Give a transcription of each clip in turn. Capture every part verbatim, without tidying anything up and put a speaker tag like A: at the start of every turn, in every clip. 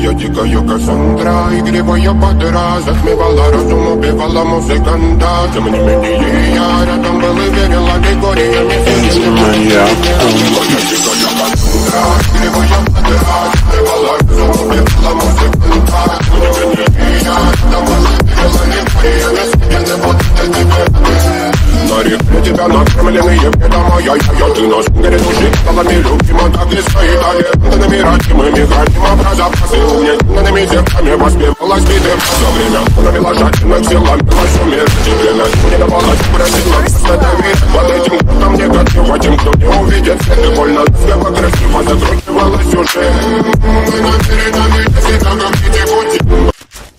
A: Моя дикая Кассандра, игривая подра, затмевала разум, убивала музыканта. Тем не менее я рядом был и верил аллегориями. Моя дикая Кассандра, игривая подра, затмевала разум, убивала музыканта. Тем не менее я рядом был и верил аллегориями. На реке тебя накормленные бедом, ай-яй-яй, ты нас грядущих столами любима, так и свои талентами родимыми, храним образопасы, угнетенными зерками воспевалась битым. За время навела жадных силами сумер, тебе не давалась просила, останови под этим кругом негатива, тем, кто не увидит свет, и больно слепо красиво закручивалась уже. Мы над передами, всегда как эти пути.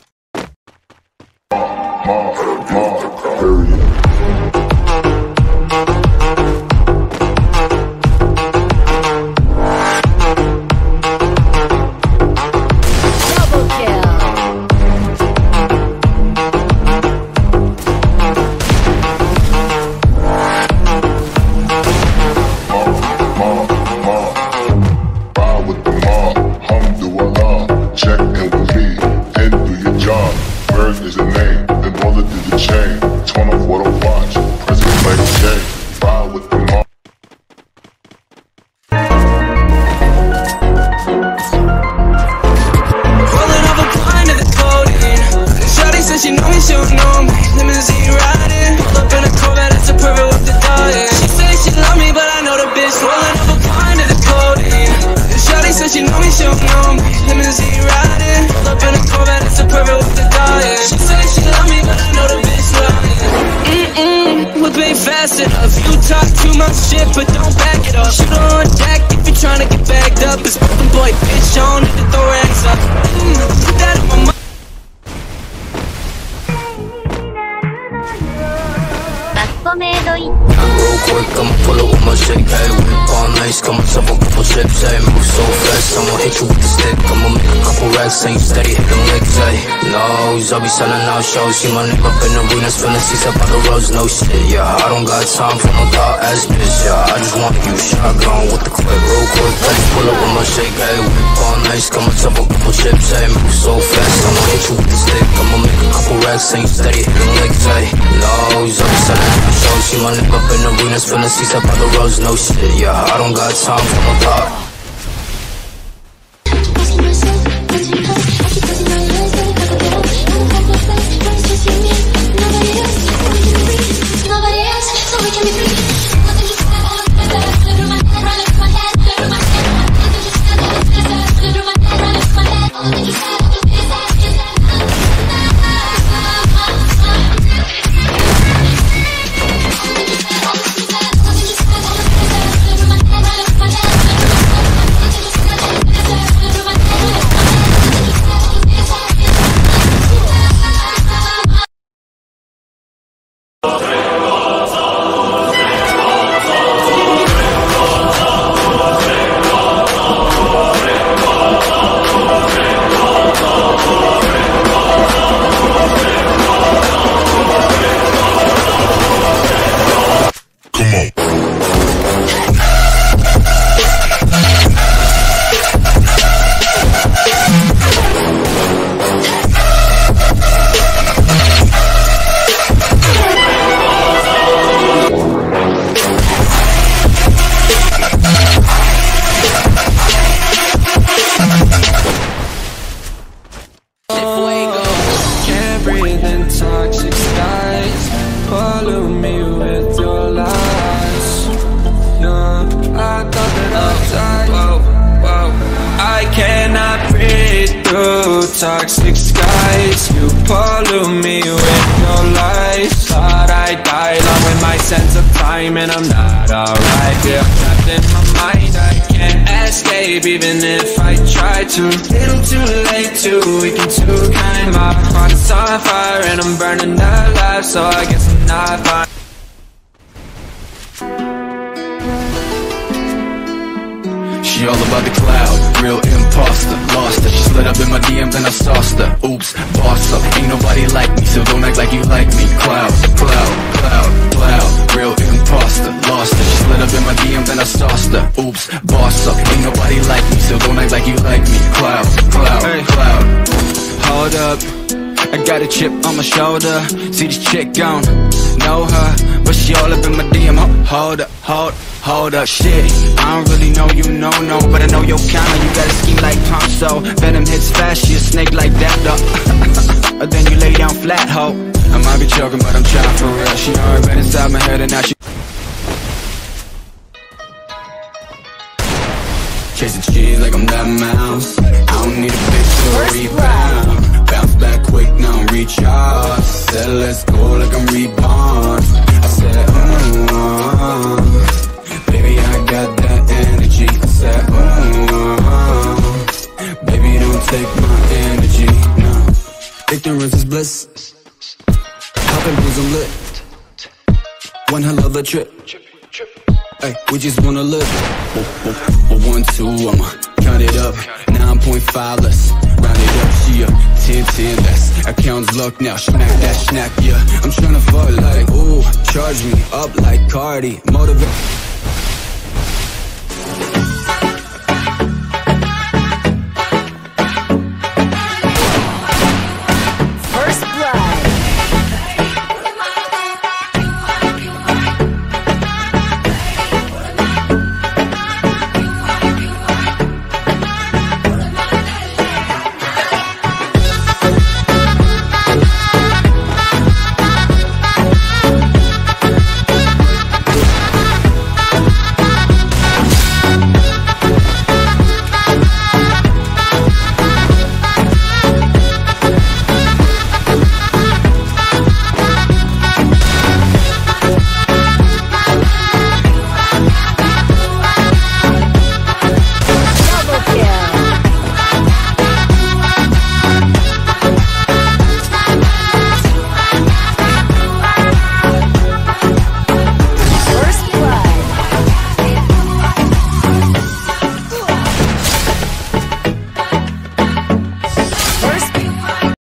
B: I'll be selling out shows, see my nigga up in arenas, feeling seats up on the roads, no shit, yeah. I don't got time for no thought ass bitch, yeah. I just want you shotgun with the clip, real quick. Let's pull up with my shake, hey, whip all nice, come on top a couple chips, hey, move so fast, I'ma hit you with the stick, I'ma make a couple racks, ain't steady, hitting legs, hey. No, I'll be selling out shows, see my nigga up in arenas, feeling seats up on the roads, no shit, yeah. I don't got time for no thought.
C: Toxic skies, you pollute me with your lies. Thought I died along with my sense of time, and I'm not alright. Feel trapped in my mind, I can't escape even if I try to. Little too late to weaken too kind. My heart is on fire and I'm burning alive, so I guess I'm not fine.
B: She all about the cloud, real imposter, lost her. She slid up in my D Ms and I sauced her. Oops, boss up, ain't nobody like me, so don't act like you like me. Cloud, cloud, cloud, cloud, real imposter, lost her. She slid up in my D Ms and I sauced her. Oops, boss up, ain't nobody like me, so don't act like you like me. Cloud, cloud, cloud.
C: up, I got a chip on my shoulder. See this chick gone, know her, but she all up in my D M. Hold up, hold, hold up, shit. I don't really know you, no, no, but I know your kind. You got a scheme like Ponzo. Venom hits fast, she a snake like that, though. Then you lay down flat, ho. I might be joking, but I'm trying for real. She already been inside my head and now she chasing cheese like I'm that mouse. I don't need a bitch to rebound. Bounce back quick, now I'm recharged. Said let's go like I'm reborn. I said, mm-hmm. Baby, I got that energy. I said, mm-hmm. Baby, don't take my energy, no. Ignorance is bliss. Poppin' booze, I'm lit. One hell of a trip. Ay, we just wanna live. But one, two, I'ma count it up. Nine point five, let's round it up. She a ten, ten, that's account's luck now. Smack that snack, yeah. I'm tryna fuck like, ooh, charge me up like Cardi. Motivate.